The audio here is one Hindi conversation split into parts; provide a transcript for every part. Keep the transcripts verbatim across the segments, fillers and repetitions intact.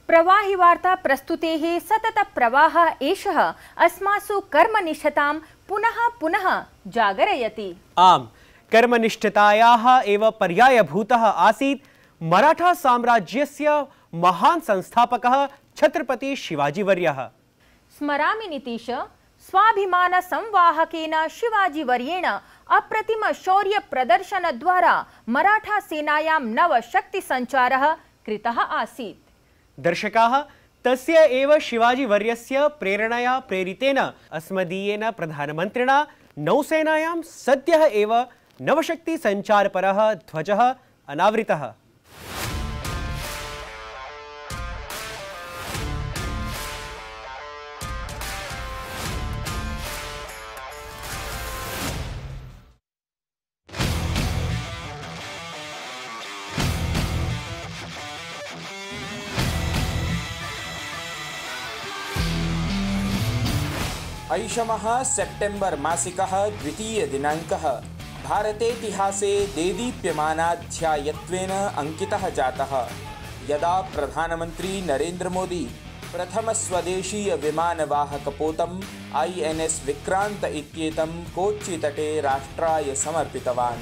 प्रवाहि वार्ता प्रस्तुतेः सतत प्रवाह एषः अस्मासु कर्मनिष्ठतां पुनः पुनः जागरयति। आम्, कर्मनिष्ठतायाः एव पर्यायभूतः आसीत् मराठा साम्राज्यस्य महान् संस्थापकः छत्रपति शिवाजीवर्यः। स्मरामि नितीश, स्वाभिमान संवाहकेन शिवाजीवर्येण अप्रतिम शौर्य प्रदर्शन द्वारा मराठा सेनायां नव शक्ति संचारः कृतः आसीत्। दर्शकाः, तस्य एव शिवाजीवर्यस्य प्रेरणया प्रेरितेन अस्मदीयेन प्रधानमन्त्रिणा नौसेनायां सद्यः एव नवशक्ति संचारपरः ध्वजः अनावृतः। ऐषमः सेप्टेम्बर् मासिकः द्वितीय दिनाङ्कः भारतेतिहासे देदीप्यमानाध्यायत्वेन अंकितः जातः, यदा प्रधानमन्त्री नरेन्द्र मोदी प्रथमस्वदेशीय विमानवाहकपोतम् आई एन एस विक्रांत इत्येतं कोच्चितटे राष्ट्राय समर्पितवान्।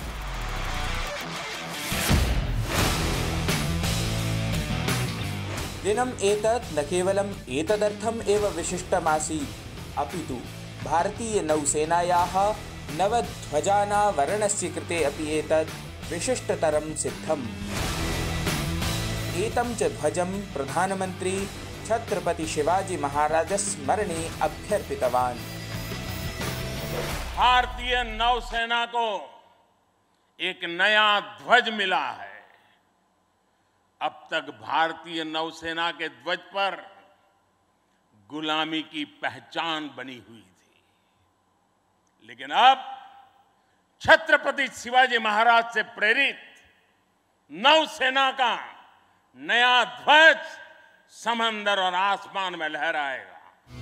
दिनम् एतत् न केवलम् एतदर्थम् एव विशिष्टमासीत्, अपितु भारतीय नौसेनायाः नवध्वजानावरणस्य कृते अपि एतत् विशिष्टतरं सिद्धम्। एतं च ध्वजं प्रधानमन्त्री छत्रपति शिवाजी महाराजस्य स्मरणे अभ्यर्पितवान्। भारतीय नौसेना को एक नया ध्वज मिला है। अब तक भारतीय नौसेना के ध्वज पर गुलामी की पहचान बनी हुई थी, लेकिन अब छत्रपति शिवाजी महाराज से प्रेरित नौसेना का नया ध्वज समंदर और आसमान में लहराएगा।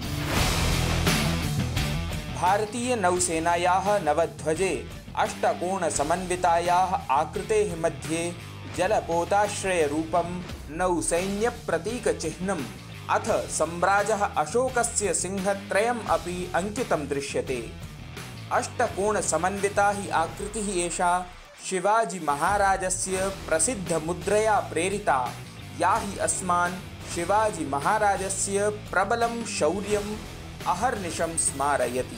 भारतीय नौसेनायाः नवध्वजे अष्टकोण समन्वितायाः आकृतेः मध्ये जलपोताश्रय रूपं नौसैन्य प्रतीक चिह्नम् अथ सम्राजः अशोकस्य सिंहत्रयम् अपि अंकितं दृश्यते। अष्टकोण समन्विता हि आकृतिः एषा शिवाजी महाराजस्य प्रसिद्ध मुद्रया प्रेरिता, या हि अस्मान् शिवाजी महाराजस्य प्रबलं शौर्यम् अहर्निशं स्मारयति।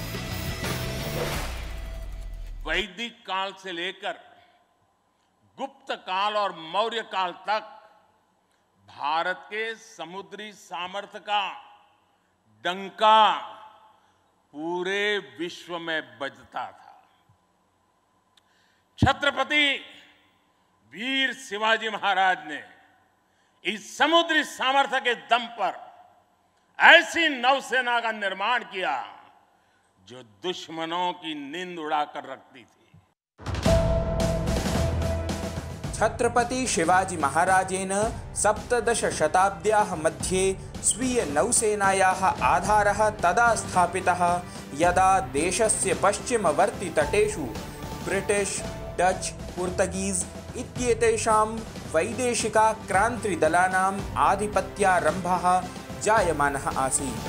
वैदिक काल से लेकर गुप्त काल और मौर्य काल तक भारत के समुद्री सामर्थ्य का डंका पूरे विश्व में बजता था। छत्रपति वीर शिवाजी महाराज ने इस समुद्री सामर्थ्य के दम पर ऐसी नौसेना का निर्माण किया जो दुश्मनों की नींद उड़ाकर रखती थी। छत्रपति शिवाजी महाराजेन सप्तदश शताब्द्याः मध्ये स्वीय नौसेनायाः आधारः तदा स्थापितः यदा देशस्य पश्चिमवर्ति तटेषु ब्रिटिश, डच, पुर्तगीज इत्येतेषां वैदेशिकाक्रान्तिदलानाम् आधिपत्यारम्भः जायमानः आसीत्।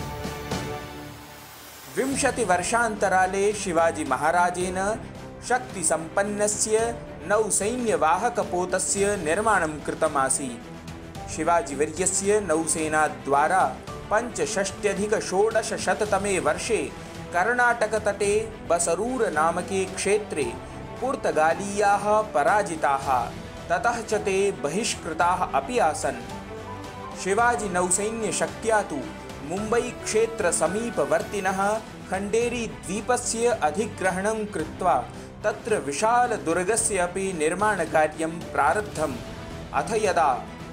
विंशतिवर्षान्तराले शिवाजी महाराजेन शक्तिसम्पन्नस्य नौसैन्यवाहकपोतस्य निर्माणं कृतम् आसीत्। शिवाजीवर्यस्य नौसेनाद्वारा पञ्चषष्ट्यधिकषोडशशततमे वर्षे कर्णाटकतटे बसरूर नामके क्षेत्रे पुर्तगालीयाः पराजिताः, ततः च ते बहिष्कृताः अपि आसन्। शिवाजी नौसैन्यशक्त्या तु मुम्बै क्षेत्रसमीपवर्तिनः खण्डेरी द्वीपस्य अधिग्रहणं कृत्वा तत्र विशालदुर्गस्य अपि निर्माणकार्यं प्रारब्धम्। अथ यदा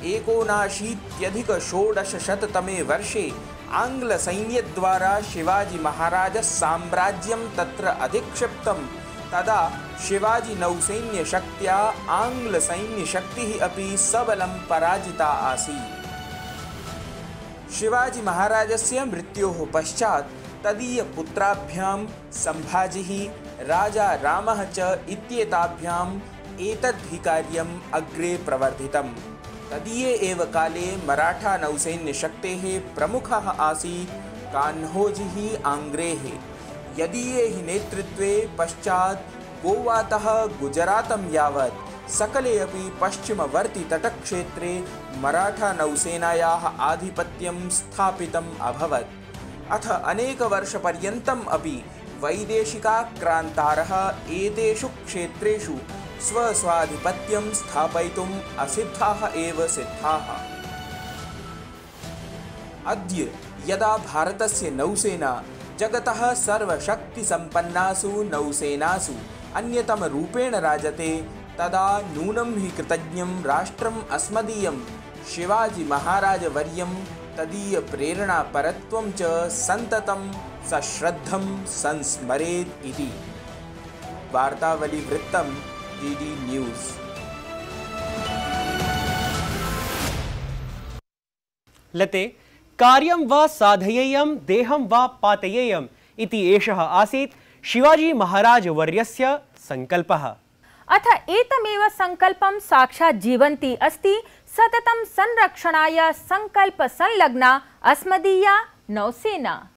एकोनाशीत्यधिकषोडशशततमे वर्षे आङ्ग्लसैन्यद्वारा शिवाजी महाराजस्य साम्राज्यं तत्र अधिक्षिप्तं, तदा शिवाजी नौसैन्यशक्त्या आङ्ग्लसैन्यशक्तिः अपि सबलं पराजिता आसीत्। शिवाजी महाराजस्य मृत्योः पश्चात् तदीयपुत्राभ्यां सम्भाजिः, राजा रामः च इत्येताभ्याम् एतद् हि कार्यम् अग्रे प्रवर्धितम्। तदीये एव काले मराठा नौसैन्यशक्तेः प्रमुखः आसीत् कान्होजिः आङ्ग्रेः। यदीयैः नेतृत्वे पश्चात् गोवातः गुजरातं यावत् सकले अपि पश्चिमवर्ति तटक्षेत्रे मराठा नौसेनायाः आधिपत्यं स्थापितम् अभवत्। अथ अनेकवर्षपर्यन्तम् अपि वैदेशिकाक्रान्तारः एतेषु क्षेत्रेषु स्वस्वाधिपत्यं स्थापयितुम् असिद्धाः एव सिद्धाः। अद्य यदा भारतस्य नौसेना जगतः सर्वशक्तिसम्पन्नासु नौसेनासु अन्यतमरूपेण राजते, तदा नूनं हि कृतज्ञं राष्ट्रम् अस्मदीयं शिवाजीमहाराजवर्यं तदीयप्रेरणापरत्वं च सन्ततं सश्रद्धं संस्मरेत् इति। वार्तावलीवृत्तं डीडी न्यूज़। लते कार्यं वा साधयेयं देहं वा पातयेयम् इति एषः आसीत् शिवाजी महाराज वर्यस्य संकल्पः। अथ एतमेव संकल्पं साक्षात् जीवन्ती अस्ति सततं संरक्षणाय संकल्प संलग्ना अस्मदीया नौसेना।